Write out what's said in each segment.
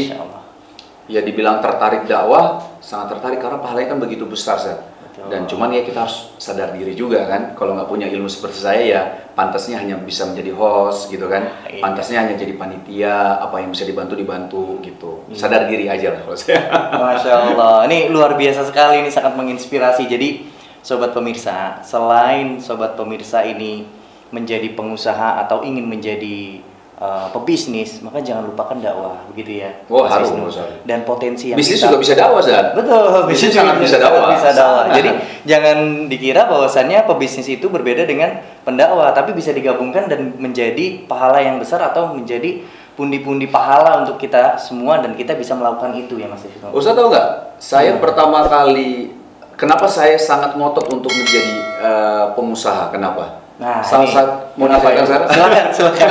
Jadi ya dibilang tertarik dakwah, sangat tertarik karena pahalanya kan begitu besar, Zat. Dan cuman ya kita harus sadar diri juga kan, kalau nggak punya ilmu seperti saya ya pantasnya hanya bisa menjadi host gitu kan, pantasnya hanya jadi panitia, apa yang bisa dibantu gitu. Sadar diri aja lah kalau saya. Masya Allah, ini luar biasa sekali, ini sangat menginspirasi. Jadi sobat pemirsa, selain sobat pemirsa ini menjadi pengusaha atau ingin menjadi pebisnis, maka jangan lupakan dakwah, begitu ya. Oh, harus. Dan potensi yang bisnis juga bisa dakwah, Zat. Betul, bisnis sangat bisa dakwah. Jadi jangan dikira bahwasannya pebisnis itu berbeda dengan pendakwah, tapi bisa digabungkan dan menjadi pahala yang besar atau menjadi pundi-pundi pahala untuk kita semua, dan kita bisa melakukan itu ya Mas Wisnu. Ustaz tahu nggak? Saya pertama kali, kenapa saya sangat ngotot untuk menjadi pengusaha? Kenapa? Nah, silakan.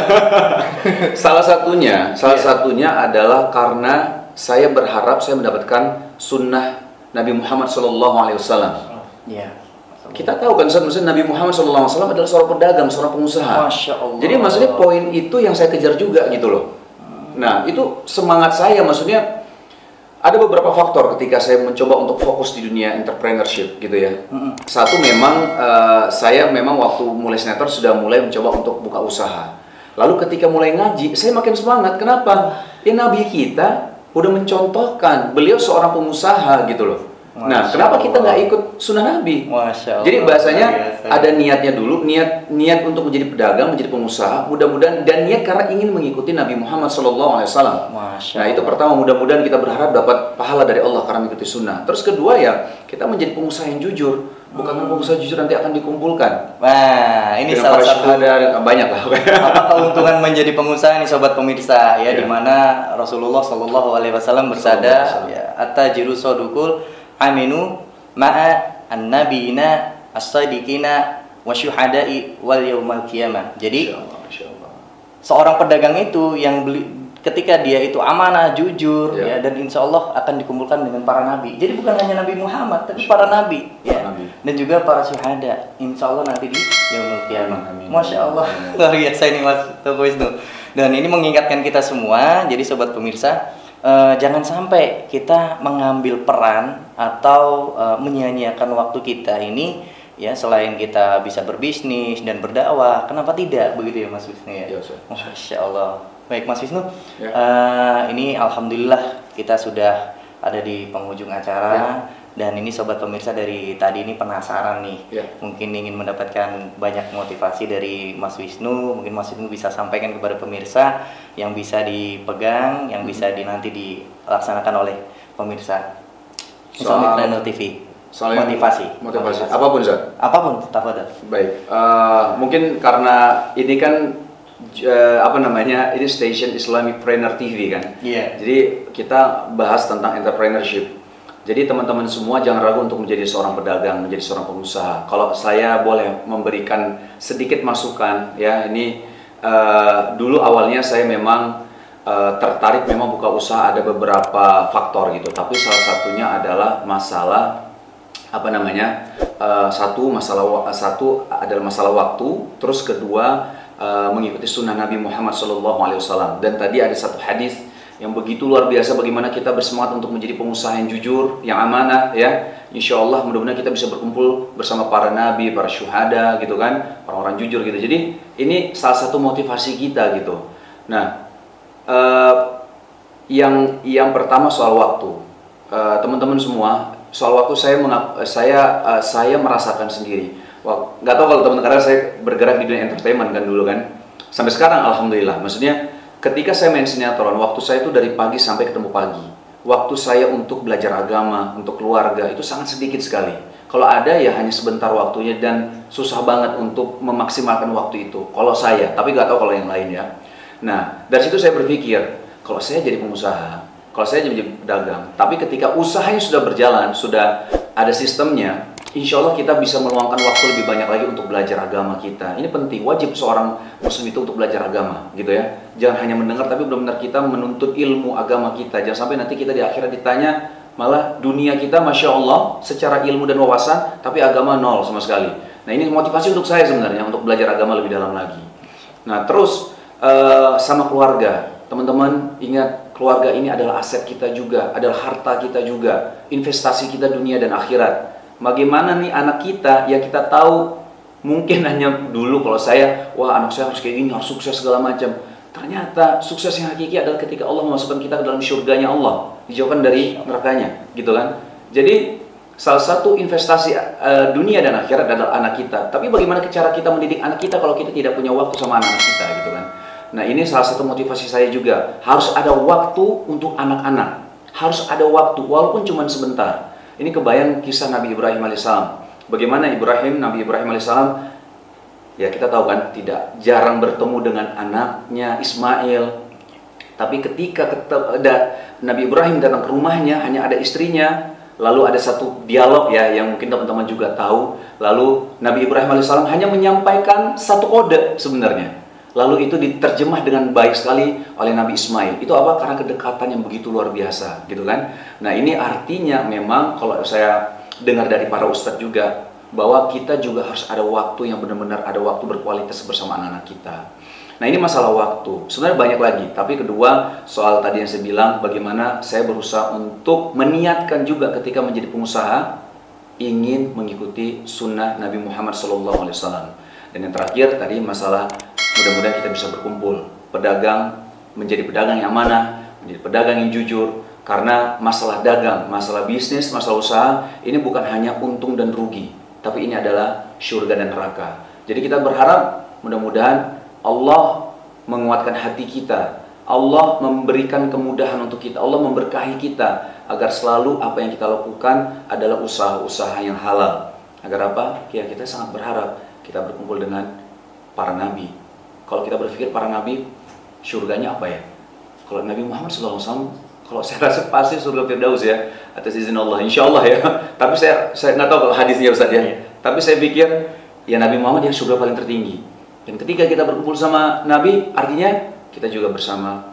Salah satunya adalah karena saya berharap saya mendapatkan sunnah Nabi Muhammad SAW. Kita tahu kan maksudnya Nabi Muhammad SAW adalah seorang pedagang, seorang pengusaha. Masya Allah. Jadi maksudnya poin itu yang saya kejar juga gitu loh. Nah itu semangat saya, maksudnya ada beberapa faktor ketika saya mencoba untuk fokus di dunia entrepreneurship gitu ya. Satu memang saya memang waktu mulai sinetron sudah mulai mencoba untuk buka usaha. Lalu ketika mulai ngaji, saya makin semangat. Kenapa? Ya Nabi kita udah mencontohkan, beliau seorang pengusaha gitu loh. Nah, kenapa kita nggak ikut sunnah Nabi? Jadi bahasanya ada niatnya dulu, niat untuk menjadi pedagang, menjadi pengusaha, mudah-mudahan, dan niat karena ingin mengikuti Nabi Muhammad SAW. Nah itu pertama, mudah-mudahan kita berharap dapat pahala dari Allah karena mengikuti sunnah. Terus kedua ya, kita menjadi pengusaha yang jujur. Bukan pengusaha jujur nanti akan dikumpulkan. Nah, ini salah satu banyak lah. Apa keuntungan menjadi pengusaha nih sobat pemirsa ya, di mana Rasulullah SAW bersabda, ya, at-tajiru sadukul aminu ma'a an-nabiyina as-sadiqina wasyuhada'i wal yawmal qiyamah. Jadi seorang pedagang itu yang ketika dia itu amanah, jujur, ya, dan insya Allah akan dikumpulkan dengan para nabi. Jadi bukan hanya Nabi Muhammad, tapi para nabi, ya, dan juga para syuhada. Insya Allah nanti di yaumul qiyamah. Masya Allah, luar biasa ini Mas Wisnu. Dan ini mengingatkan kita semua. Jadi sobat pemirsa, jangan sampai kita mengambil peran atau menyia-nyiakan waktu kita ini, ya, selain kita bisa berbisnis dan berdakwah, kenapa tidak, begitu ya Mas Wisnu ya? Masya Allah. Baik Mas Wisnu, ini alhamdulillah kita sudah ada di penghujung acara, dan ini sobat pemirsa dari tadi ini penasaran nih, mungkin ingin mendapatkan banyak motivasi dari Mas Wisnu. Mungkin Mas Wisnu bisa sampaikan kepada pemirsa yang bisa dipegang, yang bisa nanti dilaksanakan oleh pemirsa Entrepreneur TV. Motivasi. Apapun, Zat. Apapun, tafadhol. Baik. Mungkin karena ini kan ini station Islamipreneur TV kan. Jadi kita bahas tentang entrepreneurship. Jadi teman-teman semua jangan ragu untuk menjadi seorang pedagang, menjadi seorang pengusaha. Kalau saya boleh memberikan sedikit masukan, ya, ini dulu awalnya saya memang tertarik memang buka usaha, ada beberapa faktor gitu. Tapi salah satunya adalah masalah satu adalah masalah waktu, terus kedua mengikuti sunnah Nabi Muhammad SAW. Dan tadi ada satu hadis yang begitu luar biasa, bagaimana kita bersemangat untuk menjadi pengusaha yang jujur, yang amanah, ya. Insya Allah mudah-mudahan kita bisa berkumpul bersama para nabi, para syuhada gitu kan, orang-orang jujur gitu. Jadi ini salah satu motivasi kita gitu. Nah, yang pertama soal waktu, teman-teman semua, soal waktu saya merasakan sendiri. Wah, nggak tahu kalau teman-teman, karena saya bergerak di dunia entertainment kan dulu kan, sampai sekarang alhamdulillah. Maksudnya ketika saya main sinetron, waktu saya itu dari pagi sampai ketemu pagi. Waktu saya untuk belajar agama, untuk keluarga itu sangat sedikit sekali. Kalau ada ya hanya sebentar waktunya, dan susah banget untuk memaksimalkan waktu itu. Kalau saya, tapi nggak tahu kalau yang lain ya. Nah, dari situ saya berpikir, kalau saya jadi pengusaha, kalau saya jadi pedagang, tapi ketika usahanya sudah berjalan, sudah ada sistemnya, insya Allah kita bisa meluangkan waktu lebih banyak lagi untuk belajar agama kita. Ini penting, wajib seorang muslim itu untuk belajar agama, gitu ya. Jangan hanya mendengar, tapi benar-benar kita menuntut ilmu agama kita. Jangan sampai nanti kita di akhirat ditanya, malah dunia kita Masya Allah secara ilmu dan wawasan, tapi agama nol sama sekali. Nah ini motivasi untuk saya sebenarnya, untuk belajar agama lebih dalam lagi. Nah terus sama keluarga, teman-teman ingat, keluarga ini adalah aset kita juga, adalah harta kita juga, investasi kita dunia dan akhirat. Bagaimana nih anak kita yang kita tahu mungkin hanya dulu kalau saya, wah anak saya harus kayak gini, harus sukses segala macam. Ternyata sukses yang hakiki adalah ketika Allah memasukkan kita ke dalam syurganya Allah, dijauhkan dari nerakanya, gitu kan. Jadi salah satu investasi dunia dan akhirat adalah anak kita. Tapi bagaimana cara kita mendidik anak kita kalau kita tidak punya waktu sama anak kita, gitu kan. Nah ini salah satu motivasi saya juga. Harus ada waktu untuk anak-anak. Harus ada waktu, walaupun cuma sebentar. Ini kebayang kisah Nabi Ibrahim alaihissalam. Bagaimana Nabi Ibrahim alaihissalam, ya kita tahu kan, tidak jarang bertemu dengan anaknya Ismail. Tapi ketika Nabi Ibrahim datang ke rumahnya, hanya ada istrinya. Lalu ada satu dialog ya, yang mungkin teman-teman juga tahu. Lalu Nabi Ibrahim alaihissalam hanya menyampaikan satu kode sebenarnya. Lalu itu diterjemah dengan baik sekali oleh Nabi Ismail. Itu apa? Karena kedekatan yang begitu luar biasa, gitu kan? Nah ini artinya memang kalau saya dengar dari para ustadz juga, bahwa kita juga harus ada waktu yang benar-benar ada waktu berkualitas bersama anak-anak kita. Nah ini masalah waktu. Sebenarnya banyak lagi. Tapi kedua, soal tadi yang saya bilang, bagaimana saya berusaha untuk meniatkan juga ketika menjadi pengusaha, ingin mengikuti sunnah Nabi Muhammad SAW. Dan yang terakhir tadi masalah, mudah-mudahan kita bisa berkumpul, pedagang menjadi pedagang yang amanah, menjadi pedagang yang jujur. Karena masalah dagang, masalah bisnis, masalah usaha, ini bukan hanya untung dan rugi, tapi ini adalah syurga dan neraka. Jadi kita berharap mudah-mudahan Allah menguatkan hati kita, Allah memberikan kemudahan untuk kita, Allah memberkahi kita, agar selalu apa yang kita lakukan adalah usaha-usaha yang halal. Agar apa? Ya kita sangat berharap kita berkumpul dengan para nabi. Kalau kita berpikir para nabi, surganya apa ya? Kalau Nabi Muhammad SAW, kalau saya rasa pasti surga Firdaus ya, atas izin Allah, insya Allah ya. Tapi saya nggak tahu kalau hadisnya Ustaz ya. Tapi saya pikir ya Nabi Muhammad yang surga paling tertinggi. Dan ketika kita berkumpul sama Nabi, artinya kita juga bersama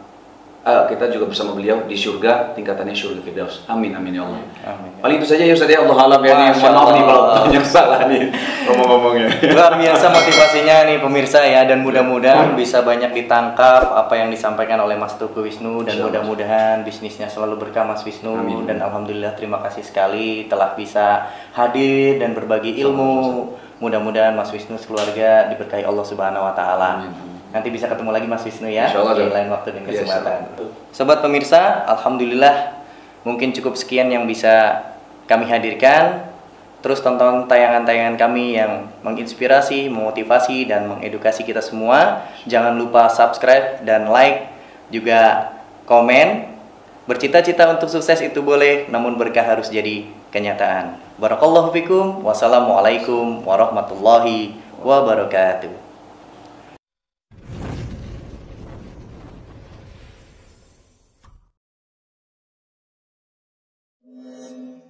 beliau di surga, tingkatannya surga Firdaus. Amin amin ya Allah. Amin. Paling itu saja ya Ustaz ya. Allah alam ya nih. Mohon maaf nih kalau banyak salah nih ngomong-ngomongnya. Luar biasa motivasinya nih pemirsa ya, dan mudah-mudahan bisa banyak ditangkap apa yang disampaikan oleh Mas Teguh Wisnu, dan mudah-mudahan bisnisnya selalu berkah Mas Wisnu. Amin. Dan alhamdulillah terima kasih sekali telah bisa hadir dan berbagi ilmu. Mudah-mudahan Mas Wisnu sekeluarga diberkahi Allah Subhanahu wa taala. Nanti bisa ketemu lagi Mas Wisnu ya di lain waktu dan kesempatan. Sobat pemirsa, alhamdulillah mungkin cukup sekian yang bisa kami hadirkan. Terus tonton tayangan-tayangan kami yang menginspirasi, memotivasi, dan mengedukasi kita semua. Jangan lupa subscribe dan like, juga komen. Bercita-cita untuk sukses itu boleh, namun berkah harus jadi kenyataan. Barakallahu fikum. Wassalamualaikum warahmatullahi wabarakatuh.